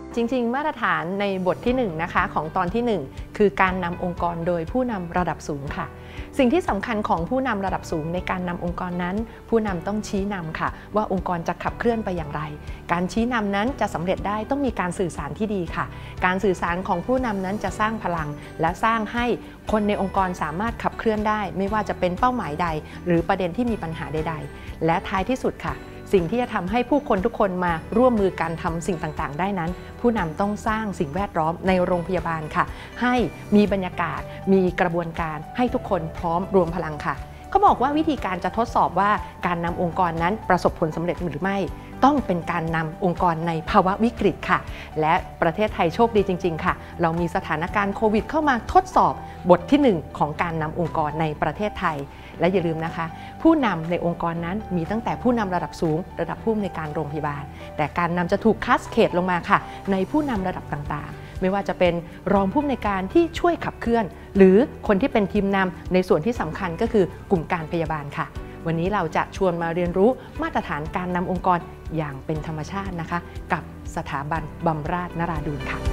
จริงๆมาตรฐานในบทที่1นะคะของตอนที่1คือการนำองค์กรโดยผู้นำระดับสูงค่ะสิ่งที่สำคัญของผู้นำระดับสูงในการนำองค์กรนั้นผู้นำต้องชี้นำค่ะว่าองค์กรจะขับเคลื่อนไปอย่างไรการชี้นำนั้นจะสำเร็จได้ต้องมีการสื่อสารที่ดีค่ะการสื่อสารของผู้นำนั้นจะสร้างพลังและสร้างให้คนในองค์กรสามารถขับเคลื่อนได้ไม่ว่าจะเป็นเป้าหมายใดหรือประเด็นที่มีปัญหาใดๆและท้ายที่สุดค่ะสิ่งที่จะทำให้ผู้คนทุกคนมาร่วมมือกันทำสิ่งต่างๆได้นั้นผู้นำต้องสร้างสิ่งแวดล้อมในโรงพยาบาลค่ะให้มีบรรยากาศมีกระบวนการให้ทุกคนพร้อมรวมพลังค่ะเขาบอกว่าวิธีการจะทดสอบว่าการนำองค์กรนั้นประสบผลสำเร็จหรือไม่ต้องเป็นการนำองค์กรในภาวะวิกฤตค่ะและประเทศไทยโชคดีจริงๆค่ะเรามีสถานการณ์โควิดเข้ามาทดสอบบทที่1ของการนำองค์กรในประเทศไทยและอย่าลืมนะคะผู้นำในองค์กรนั้นมีตั้งแต่ผู้นำระดับสูงระดับผู้อำนวยการโรงพยาบาลแต่การนำจะถูกคัสเคดลงมาค่ะในผู้นำระดับต่างๆไม่ว่าจะเป็นรองผู้อำนวยการที่ช่วยขับเคลื่อนหรือคนที่เป็นทีมนำในส่วนที่สำคัญก็คือกลุ่มการพยาบาลค่ะวันนี้เราจะชวนมาเรียนรู้มาตรฐานการนำองค์กรอย่างเป็นธรรมชาตินะคะกับสถาบันบำราศนราดูรค่ะ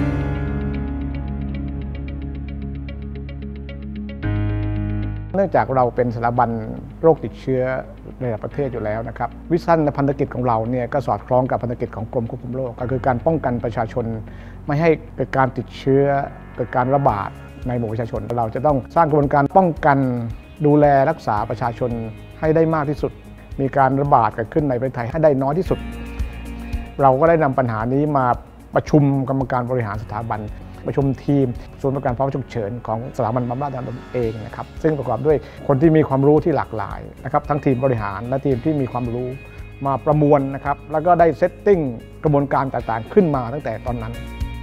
เนื่องจากเราเป็นสถาบันโรคติดเชื้อในระดับประเทศอยู่แล้วนะครับวิสัยในพันธกิจของเราเนี่ยก็สอดคล้องกับพันธกิจของกรมควบคุมโรคก็คือการป้องกันประชาชนไม่ให้เกิดการติดเชื้อเกิดการระบาดในหมู่ประชาชนเราจะต้องสร้างกระบวนการป้องกันดูแลรักษาประชาชนให้ได้มากที่สุดมีการระบาดเกิดขึ้นในประเทศไทยให้ได้น้อยที่สุดเราก็ได้นำปัญหานี้มาประชุมกรรมการบริหารสถาบันประชุมทีมศูนย์บริการภาวะฉุกเฉินของสถาบันบำราศนราดูรเองนะครับซึ่งประกอบด้วยคนที่มีความรู้ที่หลากหลายนะครับทั้งทีมบริหารและทีมที่มีความรู้มาประมวลนะครับแล้วก็ได้เซตติ้งกระบวนการต่างๆขึ้นมาตั้งแต่ตอนนั้น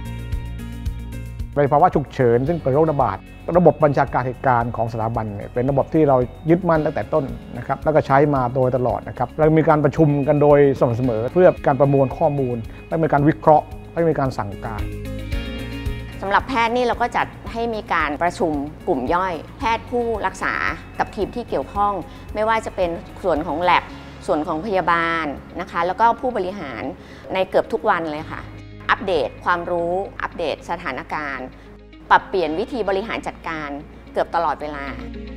ในภาวะฉุกเฉินซึ่งเป็นโรคระบาดระบบบัญชาการเหตุการณ์ของสถาบันเนี่ยเป็นระบบที่เรายึดมั่นตั้งแต่ต้นนะครับแล้วก็ใช้มาโดยตลอดนะครับเรามีการประชุมกันโดยสม่ำเสมอเพื่อการประมวลข้อมูลและมีการวิเคราะห์และมีการสั่งการสำหรับแพทย์นี่เราก็จัดให้มีการประชุมกลุ่มย่อยแพทย์ผู้รักษากับทีมที่เกี่ยวข้องไม่ว่าจะเป็นส่วนของแลบส่วนของพยาบาลนะคะแล้วก็ผู้บริหารในเกือบทุกวันเลยค่ะอัปเดตความรู้อัปเดตสถานการณ์ปรับเปลี่ยนวิธีบริหารจัดการเกือบตลอดเวลา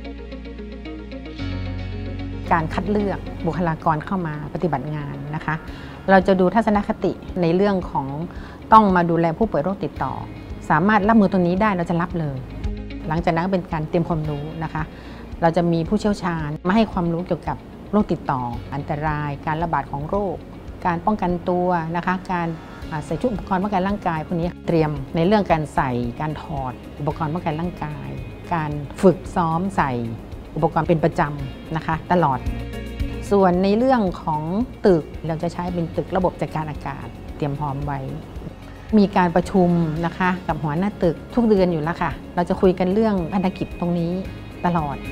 การคัดเลือกบุคลากรเข้ามาปฏิบัติงานนะคะเราจะดูทัศนคติในเรื่องของต้องมาดูแลผู้ป่วยโรคติดต่อสามารถรับมือตรงนี้ได้เราจะรับเลยหลังจากนั้นเป็นการเตรียมความรู้นะคะเราจะมีผู้เชี่ยวชาญมาให้ความรู้เกี่ยวกับโรคติดต่ออันตรายการระบาดของโรคการป้องกันตัวนะคะการใส่ชุดอุปกรณ์ป้องกันร่างกายพวกนี้เตรียมในเรื่องการใส่การถอดอุปกรณ์ป้องกันร่างกายการฝึกซ้อมใส่อุปกรณ์เป็นประจำนะคะตลอดส่วนในเรื่องของตึกเราจะใช้เป็นตึกระบบจัดการอากาศเตรียมพร้อมไว้มีการประชุมนะคะกับหัวหน้าตึกทุกเดือนอยู่แล้วค่ะเราจะคุยกันเรื่องพันธกิจตรงนี้ตลอด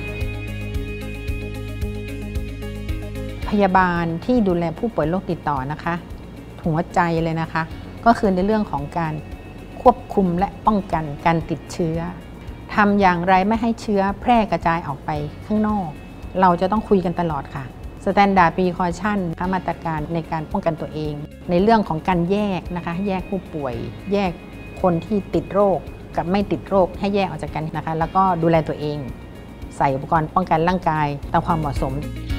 พยาบาลที่ดูแลผู้ป่วยโรคติดต่อนะคะหัวใจเลยนะคะก็คือในเรื่องของการควบคุมและป้องกันการติดเชื้อทำอย่างไรไม่ให้เชื้อแพร่กระจายออกไปข้างนอกเราจะต้องคุยกันตลอดค่ะStandard Precaution มาตรการในการป้องกันตัวเองในเรื่องของการแยกนะคะแยกผู้ป่วยแยกคนที่ติดโรคกับไม่ติดโรคให้แยกออกจากกันนะคะแล้วก็ดูแลตัวเองใส่อุปกรณ์ป้องกันร่างกายตามความเหมาะสม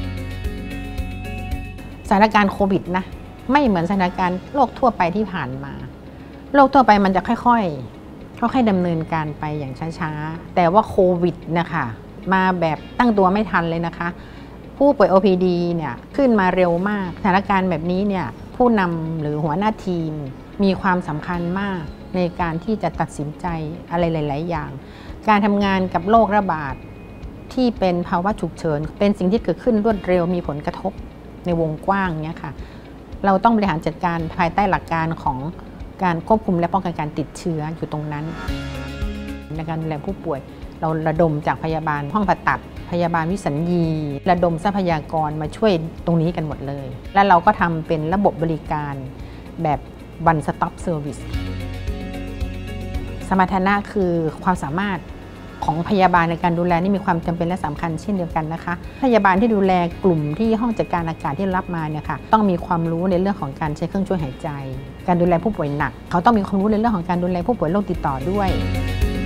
สถานการณ์โควิดนะไม่เหมือนสถานการณ์โรคทั่วไปที่ผ่านมาโรคทั่วไปมันจะค่อยๆดำเนินการไปอย่างช้าๆแต่ว่าโควิดนะคะมาแบบตั้งตัวไม่ทันเลยนะคะผู้ป่วย OPD เนี่ยขึ้นมาเร็วมากสถานการณ์แบบนี้เนี่ยผู้นำหรือหัวหน้าทีมมีความสำคัญมากในการที่จะตัดสินใจอะไรหลายๆอย่างการทำงานกับโรคระบาดที่เป็นภาวะฉุกเฉินเป็นสิ่งที่เกิดขึ้นรวดเร็วมีผลกระทบในวงกว้างเนี่ยค่ะเราต้องบริหารจัดการภายใต้หลักการของการควบคุมและป้องกันการติดเชื้ออยู่ตรงนั้นในการดูแลผู้ป่วยเราระดมจากพยาบาลห้องผ่าตัดพยาบาลวิสัญญีระดมทรัพยากรมาช่วยตรงนี้กันหมดเลยและเราก็ทำเป็นระบบบริการแบบ One Stop Service สมรรถนะคือความสามารถของพยาบาลในการดูแลนี่มีความจำเป็นและสำคัญเช่นเดียวกันนะคะพยาบาลที่ดูแลกลุ่มที่ห้องจัดการอากาศที่รับมาเนี่ยค่ะต้องมีความรู้ในเรื่องของการใช้เครื่องช่วยหายใจการดูแลผู้ป่วยหนักเขาต้องมีความรู้ในเรื่องของการดูแลผู้ป่วยโรคติดต่อด้วย